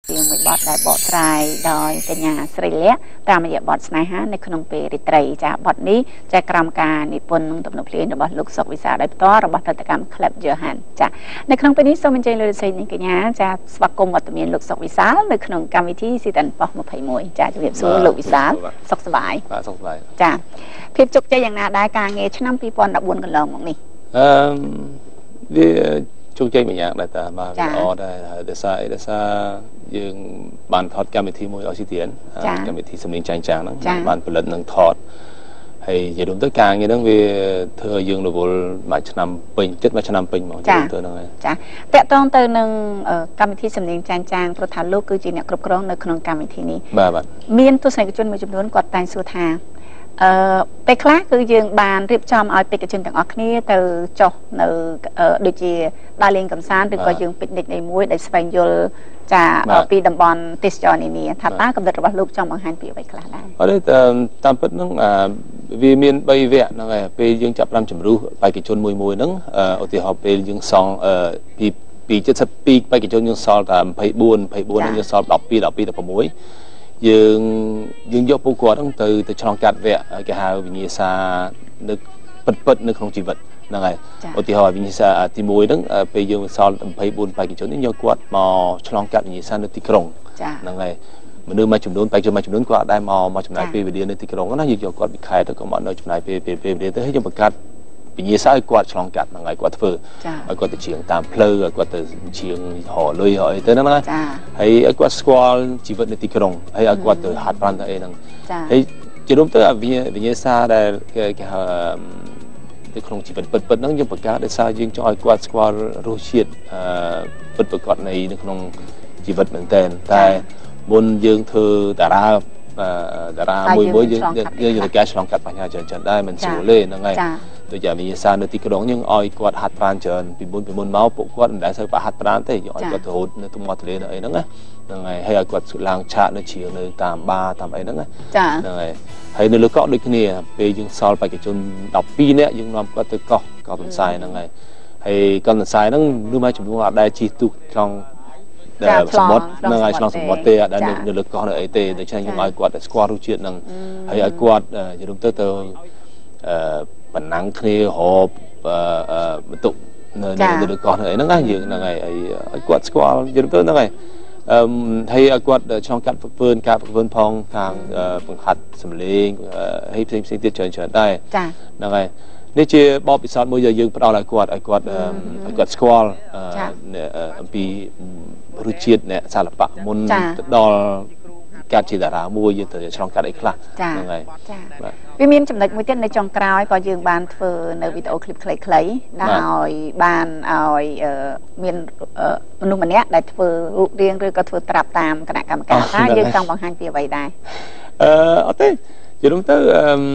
យើងមួយបត់ដែលបកស្រាយដោយកញ្ញាស្រីលក្ខតាមរយៈបទស្នេហានៅក្នុងពេលរាត្រីចាបទនេះចាក្រមការនិពន្ធទំនុកភ្លេងរបស់លោកសុកវិសាលដោយផ្ទាល់របស់ផលិតកម្ម Club Johan ចានៅក្នុងពេលនេះសូមអញ្ជើញលោកស្រីនិងកញ្ញាចាស្វាគមន៍វត្តមានលោកសុកវិសាលនៅក្នុងកម្មវិធី CTN ប៉ុស21ចាជំរាបសួរលោកវិសាលសុខសប្បាយបាទសុខសប្បាយចាភាពជោគជ័យយ៉ាងណាដែរការងារឆ្នាំ2014កន្លងមកនេះវាជោគជ័យមួយយ៉ាងដែរតាបាទល្អដែរដោយសារយើងបានថតកម្មវិធីមួយ CTN កម្មវិធីសំឡេងចាញ់ហ្នឹងបានផលិតនឹងថតហើយនិយាយរួមទៅការងារហ្នឹងវាធ្វើឲ្យយើងរវល់មួយឆ្នាំពេញចិត្តមួយឆ្នាំពេញហ្មងទៅហ្នឹងហើយចាតកតងទៅនឹងកម្មវិធីសំឡេងចាញ់ព្រោះថាលោកគឺជាអ្នកគ្រប់គ្រងនៅក្នុងកម្មវិធីនេះបាទមានទស្សនិកជនមួយចំនួនគាត់តែងសួរថាពេលខ្លះគឺយើងបានរៀបចំឲ្យបេក្ខជនទាំងអស់គ្នាទៅចុះនៅដូចជាដើរលេងកម្សាន្តឬក៏យើងពិកនិចនៃមួយដែលស្វែងយល់ចាពីតំបន់ទេសចរនានាថាតើកំណត់របស់លោកចង់បង្ហាញពីអ្វីខ្លះដែរអត់ទេតាមពិតហ្នឹងវាមាន3វគ្គហ្នឹងហើយពេលយើងចាប់5ជំរុះបេក្ខជនមួយហ្នឹងឧទាហរណ៍ពេលយើងសងពី72បេក្ខជនយើងសល់តែ24ហ្នឹងយើងសល់12 16យើងយកពួកគាត់ហ្នឹងទៅឆ្លងកាត់វគ្គគេហៅវិញ្ញាសានៅពិតនៅក្នុងជីវិតហ្នឹងហើយឧទាហរណ៍វិញ្ញាសាទី1ហ្នឹងពេលយើងសល់24បេក្ខជននេះយកគាត់មកឆ្លងកាត់វិញ្ញាសានៅទីក្រុងហ្នឹងហើយមនុស្សមួយចំនួនបេក្ខជនមួយចំនួនគាត់អាចមកចំណាយពេលវេលានៅទីក្រុងណាយើងយកគាត់ពីខេត្តទៅក៏មកនៅចំណាយពេលវេលាទៅហើយយើងបង្កើតវិញ្ញាសាឲ្យគាត់ឆ្លងកាត់ហ្នឹងហើយគាត់ធ្វើឲ្យគាត់ទៅជាងតាមផ្លូវឲ្យគាត់ទៅជាងរលុយឲ្យទៅហ្នឹងណាហើយឲ្យគាត់ស្គាល់ជីវិតនៅទីក្រុងហើយឲ្យគាត់ទៅហាត់ប្រាណទៅអីហ្នឹងហើយជារួមទៅវិញ្ញាសាដែលគេហៅនៅក្នុងជីវិតពិតហ្នឹងយើងបង្កើតដោយសារយើងចង់ឲ្យគាត់ស្គាល់រសជាតិពិតប្រាកដនៅក្នុងជីវិតមែនតើតែមុនយើងធ្វើតារាមួយយើងយកការឆ្លងកាត់បញ្ហាច្រើនដែរមិនស្រួលទេហ្នឹងហើយដូចជាវិញ្ញាសានៅទីក្រុងយើងឲ្យគាត់ហាត់ប្រាណច្រើនពីមុនមកពួកគាត់មិនដែលសូវបាក់ហាត់ប្រាណទេយើងឲ្យគាត់ទៅរត់នៅទំមាត់ទន្លេនៅអីហ្នឹងហ្នឹងហើយឲ្យគាត់ឡើងឆាកនៅជ្រៀងនៅតាមបារតាមអីហ្នឹងហ្នឹងហើយនៅលើកោះដូចគ្នាពេលយើងសល់បេក្ខជន12នាក់យើងនាំគាត់ទៅកោះទន្សាយហ្នឹងហើយកោះទន្សាយហ្នឹងនោះមកចំនួនអត់ដែលជិះទូកក្នុងសមុទ្រហ្នឹងហើយឆ្លងសមុទ្រទេអត់ដែលនៅលើកោះនៅអីទេដូច្នេះយើងឲ្យគាត់ស្គាល់រសជាតិហ្នឹងហើយឲ្យគាត់យល់ទៅបណ្ណាំងគ្នាហូបបន្ទុកនៅលើកោះនៅអីហ្នឹងយើងហ្នឹងហើយឲ្យគាត់ស្គាល់យល់ទៅហ្នឹងហើយហើយឲ្យគាត់ឆ្លងកាត់ការហ្វឹកហ្វឺនផងខាងបង្ហាត់សម្លេងហើយផ្សេងទៀតច្រើនដែរហ្នឹងហើយនេះជាបបពិសោធន៍មួយដែលយើងផ្ដល់ឲ្យគាត់ស្គាល់អំពីរសជាតិអ្នកសិល្បៈមុនទៅដល់កាត់ជាតារាមួយយើងទៅឆ្លងកាត់អីខ្លះហ្នឹងហើយវាមានចំណុចមួយទៀតនៅចុងក្រោយក៏យើងបានធ្វើនៅវីដេអូឃ្លីបខ្លីៗដោយបានឲ្យមានមនុស្សម្នាក់ដែលធ្វើរូបរាងឬក៏ធ្វើត្រាប់តាមគណៈកម្មការថាយើងចង់បង្ហាញពីអ្វីដែរអត់ទេជារួមទៅ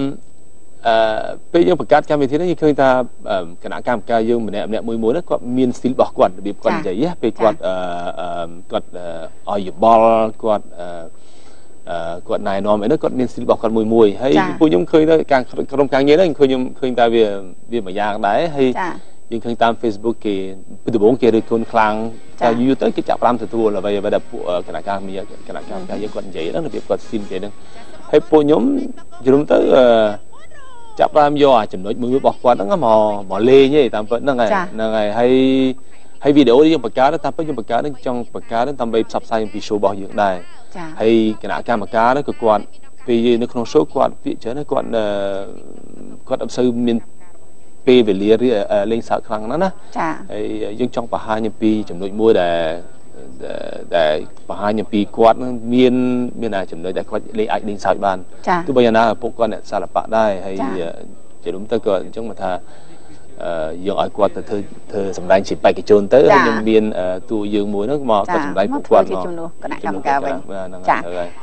ពេលយើងបង្កើតកម្មវិធីនេះយើងឃើញថាគណៈកម្មការយើងម្នាក់មួយហ្នឹងគាត់មានស្ទីលរបស់គាត់របៀបគាត់និយាយពេលគាត់ឲ្យយោបល់គាត់ណែនាំអីហ្នឹងគាត់មានស្ទីលរបស់គាត់មួយហើយពួកខ្ញុំឃើញទៅក្រុមការងារហ្នឹងឃើញតែវាមួយយ៉ាងដែរហើយយើងឃើញតាម Facebook គេពីដំបូងគេឬខ្លួនខ្លាំងតែយូរទៅគេចាប់5ទទួលអ្វីដែលពួកគណៈកម្មការយើងគាត់និយាយហ្នឹងរបៀបគាត់ស្ទីលគេហ្នឹងហើយពួកខ្ញុំយល់ទៅចាប់បានយកចំណុចមួយរបស់គាត់ហ្នឹងមកលេងឯតាមពិតហ្នឹងហើយហើយវីដេអូនេះយើងបង្កើតតាមពិតយើងបង្កើតហ្នឹងចង់បង្កើតដើម្បីផ្សព្វផ្សាយអំពី show របស់យើងដែរហើយគណៈកម្មការហ្នឹងក៏គាត់ពេលនៅក្នុង show គាត់ពាក្យច្រើនគាត់អត់សូវមានពេលវេលាលេងសើចខ្លាំងណាស់ណាហើយយើងចង់បង្ហាញអំពីចំណុចមួយដែលបង្ហាញអំពីគាត់នឹងមានចំណុចដែលគាត់អាចលេងសើចបានទោះបីយ៉ាងណាពួកគាត់អ្នកសិល្បៈដែរហើយជារួមទៅក៏អញ្ចឹងមកថាយើងឲ្យគាត់ទៅធ្វើសម្ដែងជាបេក្ខជនទៅហើយខ្ញុំមានតួយើងមួយហ្នឹងមកគាត់សម្ដែងពួកគាត់មកជំនួសគណៈកម្មការវិញចា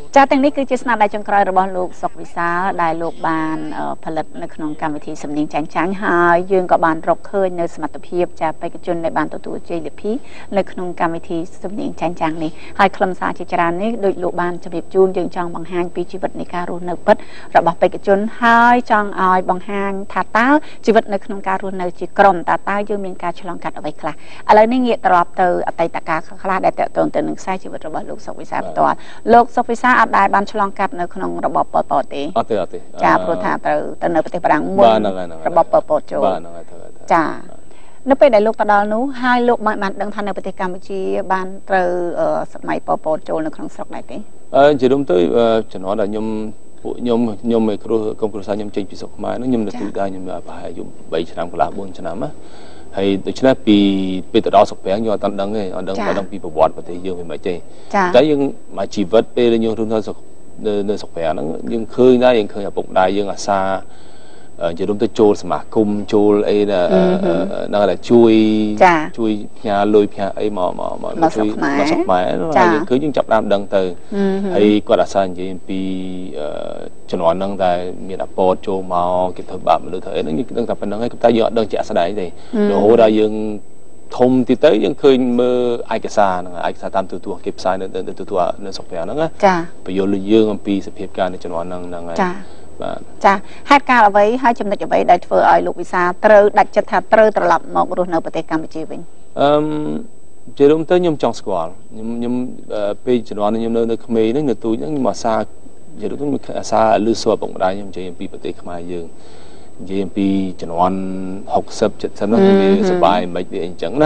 ចាទាំងនេះគឺជាស្នាដៃចុងក្រោយរបស់លោកសុកវិសាលដែលលោកបានផលិតនៅក្នុងកម្មវិធីសំនៀងចាញ់ចាញ់ហើយយើងក៏បានរកឃើញនៅសមត្ថភាពចាបេក្ខជនដែលបានទទួលជ័យលាភីនៅក្នុងកម្មវិធីសំនៀងចាញ់ចាញ់នេះហើយខ្លឹមសារជាច្រើននេះដូចលោកបានជម្រាបជូនយើងចង់បង្ហាញពីជីវិតនៃការរស់នៅពិតរបស់បេក្ខជនហើយចង់ឲ្យបង្ហាញថាតើជីវិតនៅក្នុងការរស់នៅជាក្រុមតើយើងមានការឆ្លងកាត់អ្វីខ្លះឥឡូវនេះងាកត្រឡប់ទៅអតីតកាលខ្លះដែលតកតងទៅនឹងខ្សែជីវិតរបស់លោកសុកវិសាលផ្ទាល់លោកសុកវិសាលអត់ដែលបានឆ្លងកាត់នៅក្នុងរបបប៉ុលពតទេអត់ទេចាព្រោះថាទៅនៅប្រទេសបារាំងមុនរបបប៉ុលពតចូលចានៅពេលដែលលោកទៅដល់នោះហើយលោកបានដឹងថានៅប្រទេសកម្ពុជាបានត្រូវសម័យប៉ុលពតចូលនៅក្នុងស្រុកដែរទេជារួមទៅជំនាន់ដែលខ្ញុំឯគ្រូកុំគ្រូសាខ្ញុំចេញពីស្រុកខ្មែរហ្នឹងខ្ញុំនៅទូដែរខ្ញុំប្រហែលអាយុ3ឆ្នាំកន្លះ4ឆ្នាំណាហើយដូច្នេះពីពេលទៅដល់ស្រុកប្រាំងយើងអត់ដឹងទេអត់ដឹងពីប្រវត្តិប្រទេសយើងវាមិនទេតែយើងមកជីវិតពេលយើងរស់នៅស្រុកប្រាំងហ្នឹងយើងឃើញដែរយើងឃើញឪពុកម្ដាយយើងអាសាជារួមទៅចូលសមាគមចូលអីហ្នឹងតែជួយផ្ញើលុយផ្ញើអីមកជួយមកស្រុកខ្មែរហើយយើងឃើញយើងចាប់ដើមដឹងទៅហើយគាត់អាសានិយាយពីជំនាន់ហ្នឹងតែមានអពតចូលមកគេធ្វើបាបមនុស្សធ្វើអីហ្នឹងយើងដឹងតែប៉ុណ្្នឹងហើយតែយើងអត់ដឹងជាក់ស្ដែងទេរហូតដល់យើងធំទីទៅយើងឃើញមើលឯកសារហ្នឹងឯកសារតាមទូរទស្សន៍គេផ្សាយនៅទូរទស្សន៍នៅស្រុកប្រាំងហ្នឹងចាបញ្យល់យើងអំពីសភាពការនៃជំនាន់ហ្នឹងហើយចាហេតុការអ្វីហើយចំណុចអ្វីដែលធ្វើឲ្យលោកវិសាត្រូវដាច់ចិត្តថាត្រូវត្រឡប់មករស់នៅប្រទេសកម្ពុជាវិញជារួមទៅខ្ញុំចង់ស្គាល់ខ្ញុំពេលជំនាន់ខ្ញុំនៅក្មេងហ្នឹងនៅទូចហ្នឹងខ្ញុំអាសាជារួមទៅអាសាលឺសួរឪពុកម្ដាយខ្ញុំនិយាយអំពីប្រទេសខ្មែរយើងនិយាយអំពីជំនាន់60 70ហ្នឹងវាសុបាយមិនវាអីចឹងណា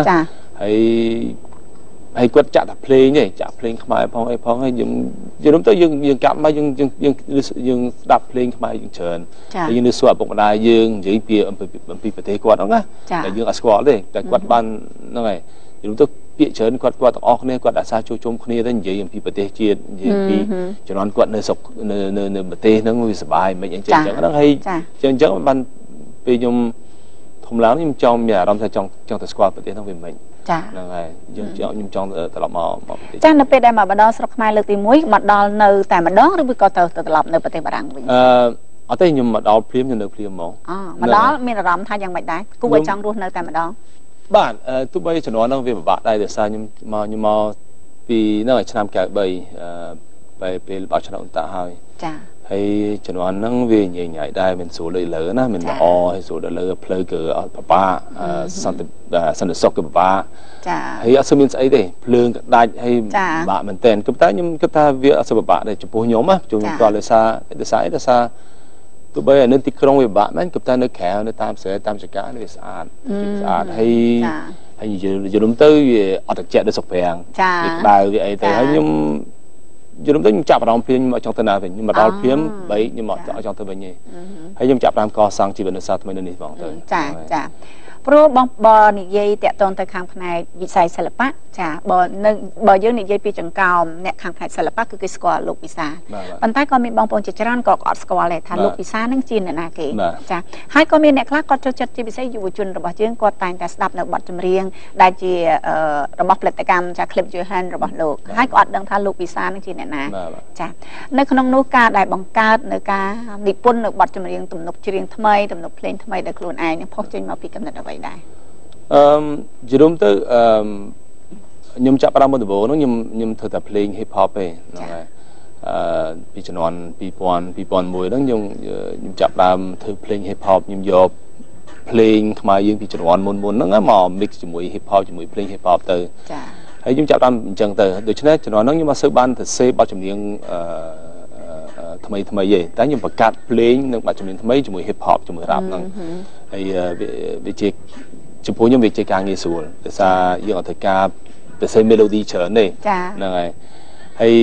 ហើយគាត់ចាក់តែភ្លេងទេចាក់ភ្លេងខ្មែរផងអីផងហើយយើងរួមទៅយើងកាប់មកយើងស្ដាប់ភ្លេងខ្មែរយើងច្រើនហើយយើងនៅសួរឪពុកម្ដាយយើងនិយាយពីអំពីប្រទេសគាត់ហ្នឹងណាតែយើងអត់ស្គាល់ទេតែគាត់បានហ្នឹងហើយយើងទៅពាក្យច្រើនគាត់ទាំងអស់គ្នាគាត់អាសាជួបជុំគ្នាទៅនិយាយអំពីប្រទេសជាតិនិយាយពីជំនាន់គាត់នៅស្រុកនៅប្រទេសហ្នឹងវាសុបាយមិនអីចឹងហ្នឹងហើយចឹងបានពេលខ្ញុំធំឡើងខ្ញុំចង់មានអារម្មណ៍ថាចង់ទៅស្គាល់ប្រទេសហ្នឹងវាមិនហ្នឹងហើយខ្ញុំចង់ត្រឡប់មកប្រទេសចានៅពេលដែលមកបណ្ដោះស្រុកខ្មែរលើកទី1មកដល់នៅតែម្ដងឬក៏ទៅត្រឡប់នៅប្រទេសបារាំងវិញអត់ទេខ្ញុំមកដល់ព្រាមខ្ញុំនៅព្រាមហ្មងមកដល់មានអារម្មណ៍ថាយ៉ាងម៉េចដែរគួរឲ្យចង់រស់នៅតែម្ដងបាទទោះបីជំនាន់ហ្នឹងវាពិបាកដែរដោយសារខ្ញុំមកពីហ្នឹងឆ្នាំ93ពេលបោះឆ្នោតអន្តរហើយចាហើយជំនាន់ហ្នឹងវាញញ៉ៃដែរមានស្រួលលើណាមានល្អហើយស្រួលលើផ្លូវគឺអត់ពិបាកសន្តិសុខគឺពិបាកចាហើយអត់ស្មានស្អីទេភ្លើងក៏ដាច់ហើយពិបាកមែនតើខ្ញុំគិតថាវាអត់សុខពិបាកដែរចំពោះខ្ញុំណាខ្ញុំគាត់ដោយសារទោះបីនៅទីក្រុងវាពិបាកមែនគិតថានៅក្រៅនៅតាមស្រែតាមចកាវាស្អាតហើយយល់ទៅវាអត់ត្រជាក់ដូចសុខប្រាំងវាក្តៅវាអីទៅហើយខ្ញុំយល់ទៅខ្ញុំចាប់អារម្មណ៍ព្រាមខ្ញុំអត់ចង់ទៅណាវិញខ្ញុំមកដល់ព្រាម3ខ្ញុំអត់ចង់ទៅវិញទេហើយខ្ញុំចាប់តាមកសាងជីវិតនៅសាថ្មីនៅនេះផងទៅចាព្រោះបងនិយាយតាក់ទងទៅខាងផ្នែកវិស័យសិល្បៈចាបើយើងនិយាយពីចង្កោមអ្នកខាងផ្នែកសិល្បៈគឺគេស្គាល់លោកវិសាប៉ុន្តែក៏មានបងប្អូនជាច្រើនក៏អត់ស្គាល់ដែរថាលោកវិសានឹងជាអ្នកណាគេចាហើយក៏មានអ្នកខ្លះគាត់ចូលចិត្តជាពិសេសយុវជនរបស់យើងគាត់តែងតែស្ដាប់នៅបទចម្រៀងដែលជារបស់ផលិតកម្មចា clip Johan របស់លោកហើយក៏អត់ដឹងថាលោកវិសានឹងជាអ្នកណាចានៅក្នុងនោះការដែលបង្កើតនៅការនិពន្ធនៅបទចម្រៀងទំនុកច្រៀងថ្មីទំនុកភ្លេងថ្មីដែលខ្លួនឯងនឹងផុសចេញមកពីកំណត់អ្វីដែរជារួមទៅខ្ញុំចាប់ផ្ដើមមកដំបូងហ្នឹងខ្ញុំធ្វើតែភ្លេង hip hop ទេហ្នឹងហើយពីជំនាន់2000 2001ហ្នឹងខ្ញុំចាប់ផ្ដើមធ្វើភ្លេង hip hop ខ្ញុំយកភ្លេងខ្មែរយើងពីជំនាន់មុនហ្នឹងមក mix ជាមួយ hip hop ជាមួយភ្លេង hip hop ទៅចាហើយខ្ញុំចាប់ផ្ដើមអញ្ចឹងទៅដូច្នេះជំនាន់ហ្នឹងខ្ញុំអត់សូវបានទៅសេបទចម្រៀងថ្មីទេតែខ្ញុំបង្កើតភ្លេងនិងបទចម្រៀងថ្មីជាមួយ hip hop ជាមួយ rap ហ្នឹងហើយវាជាចំពោះខ្ញុំវាជាការងារស្រួលដោយសារយើងអត់ត្រូវការទៅសេ melody ច្រើនទេហ្នឹងហើយហើយ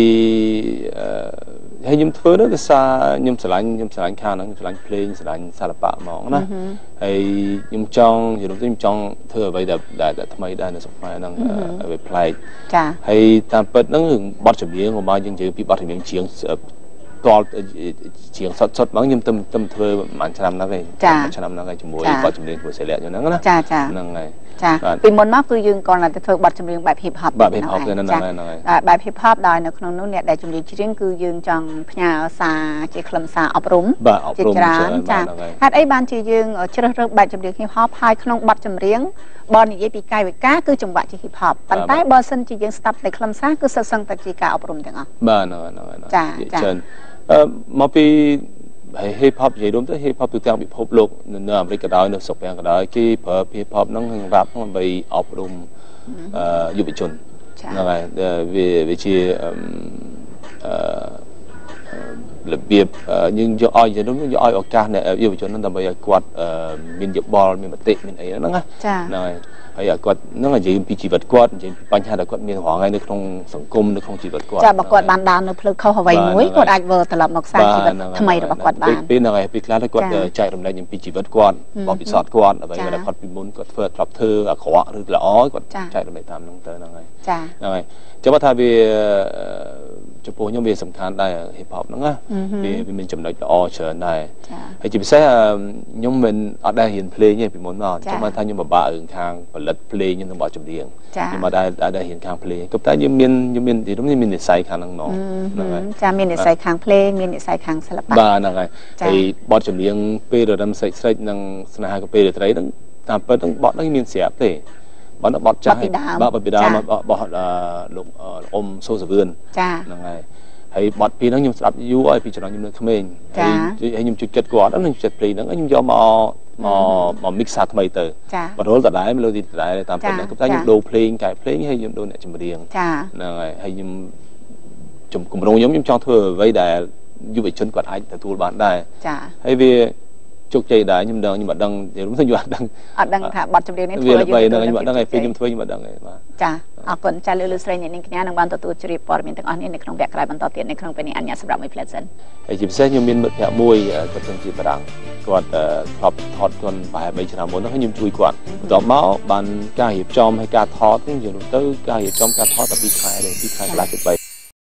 ខ្ញុំធ្វើនោះដោយសារខ្ញុំស្រឡាញ់ខាងហ្នឹងស្រឡាញ់ភ្លេងស្រឡាញ់សិល្បៈហ្មងណាហើយខ្ញុំចង់ធ្វើអ្វីដែលថ្មីដែរនៅស្រុកខ្មែរហ្នឹងអ្វីប្លែកចាហើយតាមពិតហ្នឹងបទចម្រៀងរបស់យើងនិយាយពីបទចម្រៀងជាងតលជាងសុតមកខ្ញុំទៅធ្វើប្រហែលឆ្នាំហ្នឹងឯងឆ្នាំហ្នឹងឯងជាមួយបទចម្រៀងធ្វើសិល្បៈហ្នឹងណាហ្នឹងហើយចាពីមុនមកគឺយើងគាត់តែធ្វើបទចម្រៀងបែប hip hop បែប hip hop ហ្នឹងហើយបែប hip hop ដោយនៅក្នុងនោះអ្នកដែលចម្រៀងច្រៀងគឺយើងចង់ផ្ញើសារជាខ្លឹមសារអប់រំជាច្រើនចាហេតុអីបានជាយើងជ្រើសរើសបែបចម្រៀង hip hop ហើយក្នុងបទចម្រៀងបើនិយាយពីកាយវិការគឺចង្វាក់ជា hip hop ប៉ុន្តែបើសិនជាយើងស្ដាប់តែខ្លឹមសារគឺសិតសឹងតែជាការអប់រំទាំងអស់បាទចាច្រើនមកពីhip hop និយាយរួមទៅ hip hop ទូទាំងពិភពលោកនៅអាមេរិកក៏ដោយនៅស្រុកទាំងក៏ដោយគេប្រើ hip hop ហ្នឹងក្នុងរ៉ាប់ហ្នឹងដើម្បីអប់រំយុវជនហ្នឹងហើយវាជារបៀបយើងយកឲ្យឱកាសយុវជនហ្នឹងដើម្បីឲ្យគាត់មានយោបល់មានមតិមានអីហ្នឹងណាហ្នឹងហើយឲ្យគាត់ហ្នឹងនិយាយពីជីវិតគាត់និយាយពីបញ្ហាដែលគាត់មានរាល់ថ្ងៃនៅក្នុងសង្គមនៅក្នុងជីវិតគាត់ចាបើគាត់បានដើរនៅផ្លូវខុសអ្វីមួយគាត់អាចវិលត្រឡប់មកសាងជីវិតថ្មីរបស់គាត់បានពេលហ្នឹងហើយពេលខ្លះគាត់ចែករំលែកពីជីវិតគាត់បបពិសោធន៍គាត់អ្វីដែលគាត់ពីមុនគាត់ធ្វើធ្លាប់ធ្វើអាក្រក់ឬល្អគាត់ចែករំលែកតាមហ្នឹងទៅហ្នឹងហើយហ្នឹងហើយចាំថាវាចំពោះខ្ញុំវាសំខាន់ដែរ hip hop ហ្នឹងណាវាមានចំណុចល្អច្រើនដែរហើយជាពិសេសខ្ញុំមិនអត់ដែររៀនភ្លេងទេពីមុនមកចាំថាខ្ញុំពិបាករឿងខាងផលិតភ្លេងខ្ញុំបទចម្រៀងខ្ញុំអត់ដែររៀនខាងភ្លេងក៏តែខ្ញុំមាននិស្ស័យខាងហ្នឹងមកហ្នឹងហើយចាមាននិស្ស័យខាងភ្លេងមាននិស្ស័យខាងសិល្បៈបាទហ្នឹងហើយហើយបទចម្រៀងពេលរឹមស្រេចនិងស្នេហាកាពេលរាត្រីហ្នឹងតាមពិតហ្នឹងបទហ្នឹងមានស្រាប់ទេបទចាស់បាទពីដើមបទលោកអ៊ំសូសវឿនហ្នឹងហើយបទពីហ្នឹងខ្ញុំស្ដាប់យូរហើយពីចំណងខ្ញុំនៅក្មេងហើយខ្ញុំជួយចិត្តគាត់ហ្នឹងចិត្តភ្លេងហ្នឹងខ្ញុំយកមក mix សាថ្មីទៅបរោលដដែលមេឡូឌីដដែលតាមពិតហ្នឹងតែខ្ញុំដូរភ្លេងកែភ្លេងហើយខ្ញុំដូរអ្នកចម្រៀងហ្នឹងហើយខ្ញុំគម្រោងខ្ញុំចង់ធ្វើអ្វីដែលយុវជនគាត់អាចទទួលបានដែរហើយវាជោគជ័យដែរខ្ញុំអត់ដឹងខ្ញុំអត់ដឹងថាបទចម្រៀងនេះធ្វើយើងខ្ញុំអត់ដឹងហើយពេលខ្ញុំធ្វើខ្ញុំអត់ដឹងទេបាទចាអរគុណចាលើស្រីអ្នកនាងកញ្ញានឹងបានទទួលជ្រាបព័ត៌មានទាំងអស់នេះនៅក្នុងវគ្គក្រោយបន្តទៀតនៅក្នុងពេលនេះអញ្ញាសម្រាប់មួយ Pleasant ហើយជាពិសេសខ្ញុំមានមិត្តភក្តិមួយគាត់ទៅជាបារាំងគាត់ធ្លាប់ថតគាត់ប្រហែល3ឆ្នាំមុនហ្នឹងខ្ញុំជួយគាត់បន្ទាប់មកបានការរៀបចំហើយការថតនេះនិយាយទៅការរៀបចំការថតតែ2ខែទេ2ខែកន្លះទៅ3